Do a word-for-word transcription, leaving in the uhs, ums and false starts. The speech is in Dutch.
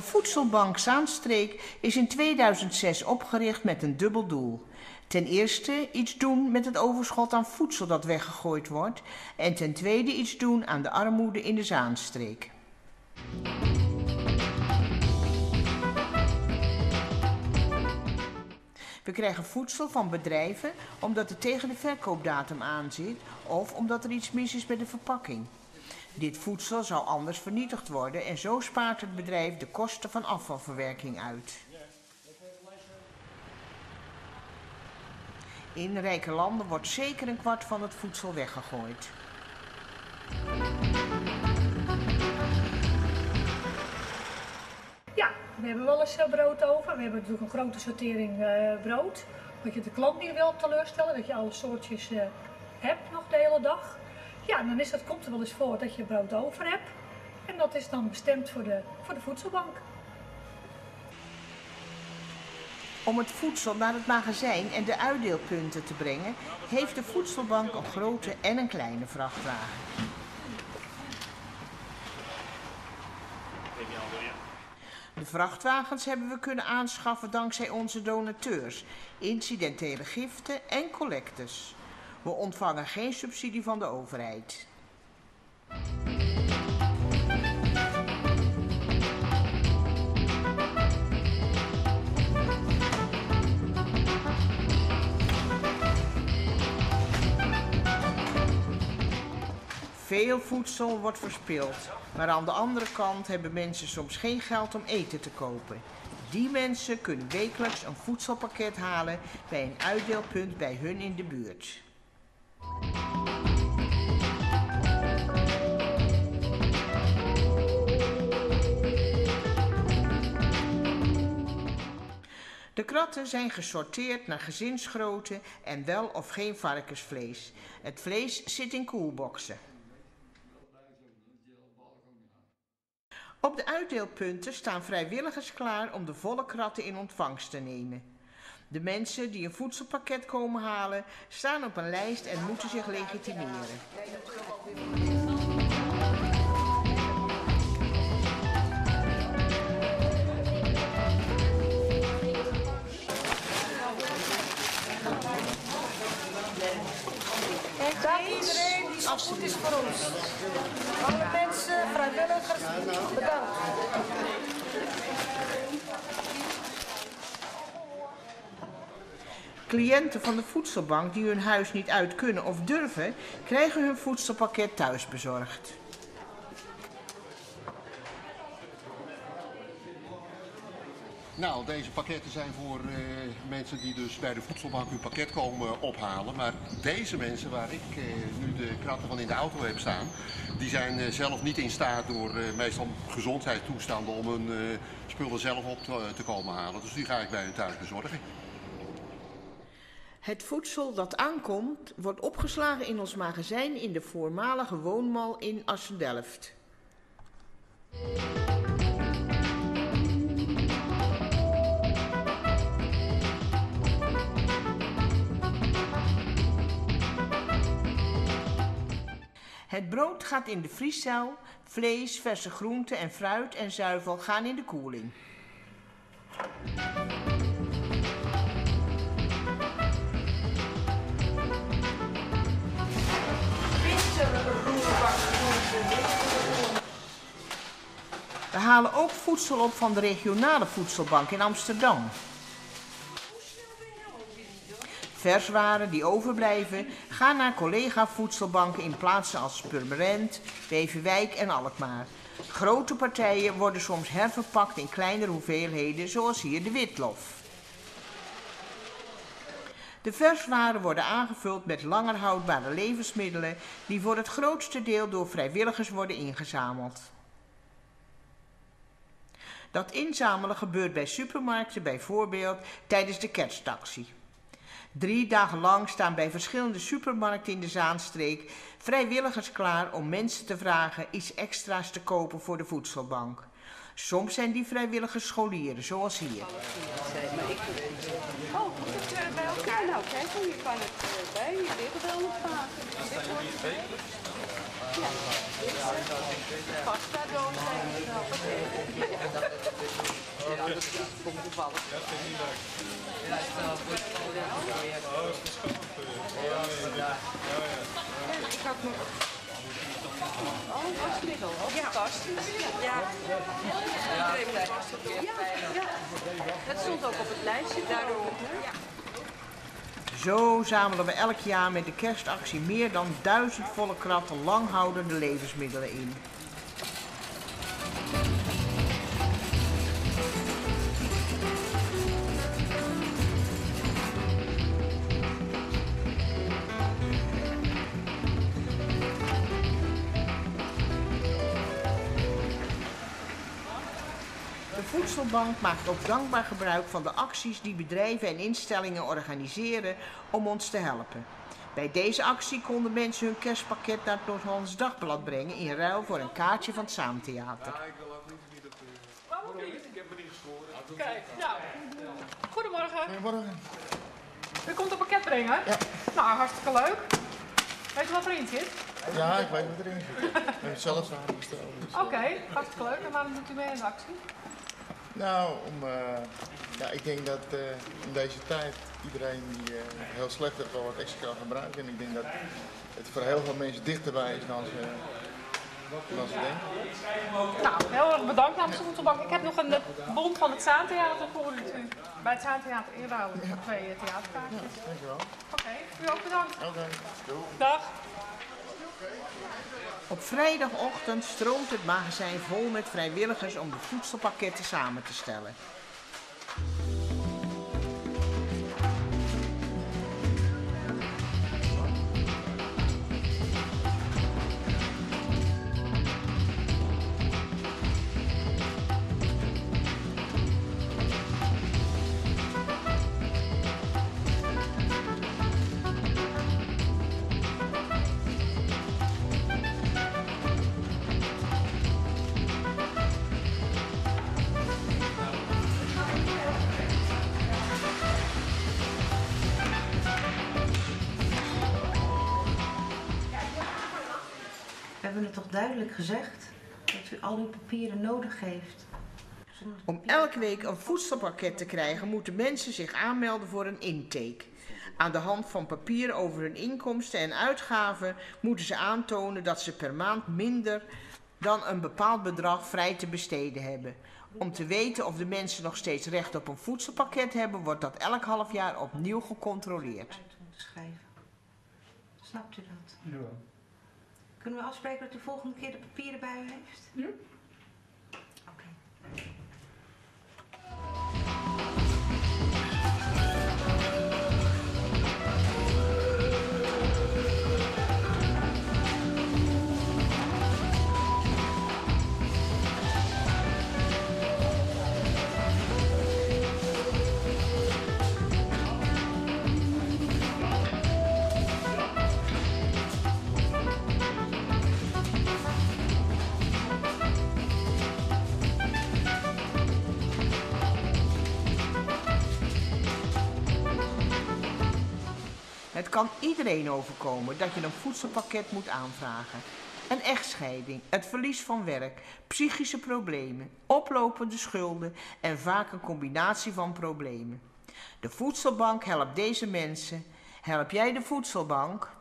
Voedselbank Zaanstreek is in tweeduizend zes opgericht met een dubbel doel. Ten eerste iets doen met het overschot aan voedsel dat weggegooid wordt en ten tweede iets doen aan de armoede in de Zaanstreek. We krijgen voedsel van bedrijven omdat het tegen de verkoopdatum aanzit of omdat er iets mis is met de verpakking. Dit voedsel zou anders vernietigd worden en zo spaart het bedrijf de kosten van afvalverwerking uit. In rijke landen wordt zeker een kwart van het voedsel weggegooid. Ja, we hebben wel eens brood over. We hebben natuurlijk een grote sortering uh, brood. Dat je de klant niet wil teleurstellen, dat je alle soortjes uh, hebt nog de hele dag. Ja, dan is dat, komt er wel eens voor dat je brood over hebt. En dat is dan bestemd voor de, voor de voedselbank. Om het voedsel naar het magazijn en de uitdeelpunten te brengen, heeft de voedselbank een grote en een kleine vrachtwagen. De vrachtwagens hebben we kunnen aanschaffen dankzij onze donateurs, incidentele giften en collectes. We ontvangen geen subsidie van de overheid. Veel voedsel wordt verspild, maar aan de andere kant hebben mensen soms geen geld om eten te kopen. Die mensen kunnen wekelijks een voedselpakket halen bij een uitdeelpunt bij hun in de buurt. De kratten zijn gesorteerd naar gezinsgrootte en wel of geen varkensvlees. Het vlees zit in koelboxen. Op de uitdeelpunten staan vrijwilligers klaar om de volle kratten in ontvangst te nemen. De mensen die een voedselpakket komen halen, staan op een lijst en moeten zich legitimeren. Dank iedereen die zo goed is voor ons. Alle mensen, vrijwilligers, bedankt. Cliënten van de voedselbank die hun huis niet uit kunnen of durven, krijgen hun voedselpakket thuis bezorgd. Nou, deze pakketten zijn voor uh, mensen die dus bij de voedselbank hun pakket komen ophalen. Maar deze mensen waar ik uh, nu de kratten van in de auto heb staan, die zijn uh, zelf niet in staat door uh, meestal gezondheidstoestanden om hun uh, spullen zelf op te, uh, te komen halen. Dus die ga ik bij hun thuis bezorgen. Het voedsel dat aankomt wordt opgeslagen in ons magazijn in de voormalige woonmal in Assen-Delft. Het brood gaat in de vrieszaal, vlees, verse groenten en fruit en zuivel gaan in de koeling. We halen ook voedsel op van de regionale voedselbank in Amsterdam. Verswaren die overblijven gaan naar collega-voedselbanken in plaatsen als Purmerend, Beverwijk en Alkmaar. Grote partijen worden soms herverpakt in kleinere hoeveelheden, zoals hier de witlof. De verswaren worden aangevuld met langer houdbare levensmiddelen die voor het grootste deel door vrijwilligers worden ingezameld. Dat inzamelen gebeurt bij supermarkten bijvoorbeeld tijdens de kerstactie. Drie dagen lang staan bij verschillende supermarkten in de Zaanstreek vrijwilligers klaar om mensen te vragen iets extra's te kopen voor de voedselbank. Soms zijn die vrijwilligers scholieren, zoals hier. Oh, komt het bij elkaar? Nou, kijk, je kan het bij je liggen wel nog vragen. Ja, dit is pasta doos. toevallig. Ja, dat vind ik niet leuk. Ja, dat is wel goed. Oh, dat is schattig voor je. Ja, ja. Ja, ik had nog... Oh, wasmiddel. Ja, fantastisch. Ja. Ja. Ja. Het stond ook op het lijstje, daardoor. Ja. Zo zamelen we elk jaar met de kerstactie meer dan duizend volle kratten langhoudende levensmiddelen in. De Voedselbank maakt ook dankbaar gebruik van de acties die bedrijven en instellingen organiseren om ons te helpen. Bij deze actie konden mensen hun kerstpakket naar het Noord-Hollands Dagblad brengen in ruil voor een kaartje van het Saamtheater. Ja, ik wil ook liever niet dat... Waarom niet? Ik heb me niet geschoren. Kijk, nou. Goedemorgen. Goedemorgen. U komt een pakket brengen? Ja. Nou, hartstikke leuk. Weet u wat erin zit? Ja, ik weet wat erin zit. Ik heb het zelf samengesteld. Dus. Oké, okay, hartstikke leuk. En waarom doet u mee in de actie? Nou, om, uh, ja, ik denk dat uh, in deze tijd iedereen die uh, heel slecht heeft wel wat extra kan gebruiken. En ik denk dat het voor heel veel mensen dichterbij is dan ze, dan ze denken. Nou, heel erg bedankt namens de Voedselbank. Ik heb nog een bon van het Zaantheater voor u bij het Zaantheater inruilen voor twee theaterkaartjes. Ja, dankjewel. Oké, okay, u ook bedankt. Oké, okay. Dag. Op vrijdagochtend stroomt het magazijn vol met vrijwilligers om de voedselpakketten samen te stellen. We hebben het toch duidelijk gezegd dat u al uw papieren nodig heeft. Om elke week een voedselpakket te krijgen moeten mensen zich aanmelden voor een intake. Aan de hand van papieren over hun inkomsten en uitgaven moeten ze aantonen dat ze per maand minder dan een bepaald bedrag vrij te besteden hebben. Om te weten of de mensen nog steeds recht op een voedselpakket hebben, wordt dat elk half jaar opnieuw gecontroleerd. Uit moeten schrijven. Snapt u dat? Ja. Kunnen we afspreken dat u volgende keer de papieren bij u heeft? Ja. Oké. Het kan iedereen overkomen dat je een voedselpakket moet aanvragen. Een echtscheiding, het verlies van werk, psychische problemen, oplopende schulden en vaak een combinatie van problemen. De Voedselbank helpt deze mensen. Help jij de Voedselbank?